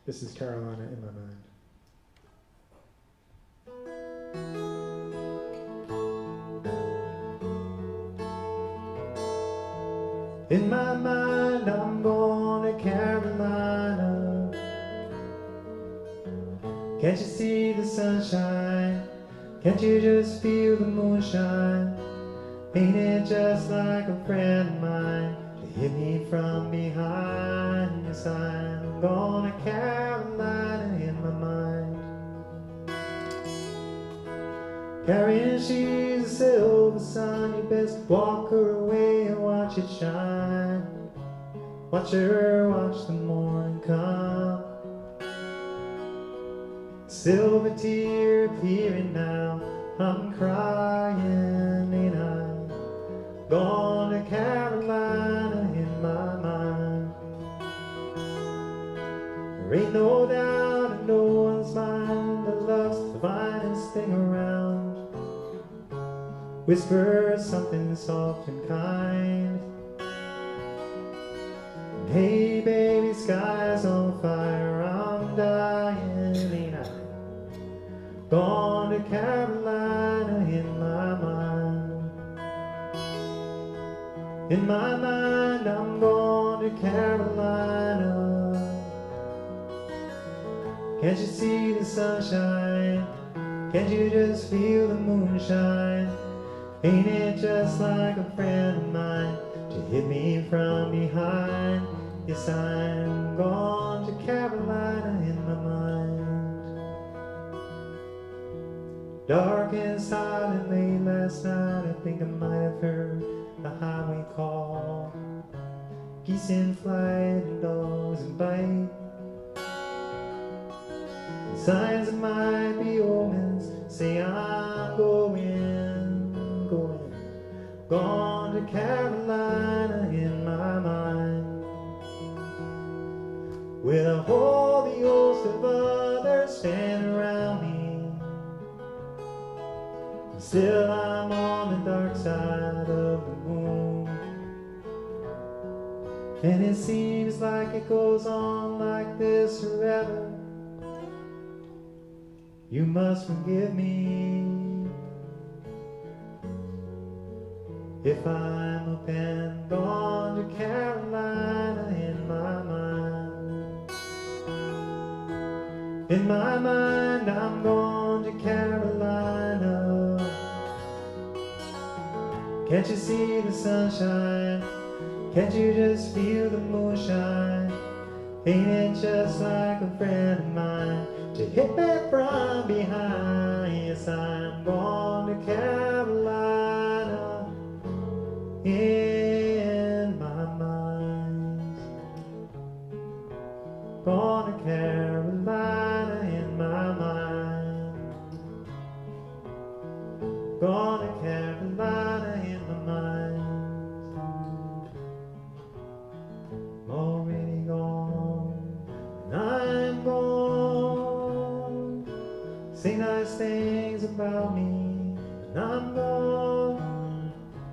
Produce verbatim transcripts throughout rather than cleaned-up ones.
This is Carolina in My Mind. In my mind, I'm going to Carolina. Can't you see the sunshine? Can't you just feel the moonshine? Ain't it just like a friend of mine to hit me from behind? Yes, I'm going to Carolina in my mind. Carrying she's a silver sun, you best walk her away and watch it shine. Watch her, watch the morning come. Silver tear appearing now, I'm crying, ain't I? Gone to Carolina in my mind. There ain't no doubt in no one's mind that love's the finest thing around. Whisper something soft and kind. Hey baby, sky's on fire, I'm dying, ain't I? Gone to Carolina in my mind. In my mind, I'm going to Carolina. Can't you see the sunshine? Can't you just feel the moonshine? Ain't it just like a friend of mine to hit me from behind? Yes, I'm gone to Carolina in my mind. Dark and silent late last night, I think I might have heard the highway call. Geese in flight and dogs in bite. Signs that might be omens say I'm going, going, gone to Carolina in my mind. With a holy host of others standing around me, and still I'm on the dark side of the moon. And it seems like it goes on like this forever. You must forgive me if I'm up and gone to Carolina in my mind. In my mind, I'm going to Carolina. Can't you see the sunshine? Can't you just feel the moonshine? Ain't it just like a friend of mine to hit me from behind? Yes, I'm going to Carolina in my mind. Going to Carolina in my mind. Going to Carolina in my mind. Already gone, and I'm gone. Say nice things about me, and I'm gone.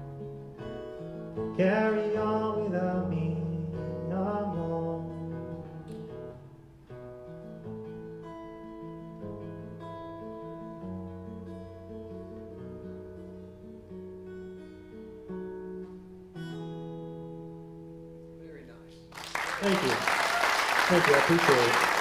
Carry on without me, I'm gone. Very nice. Thank you. Thank you, I appreciate it.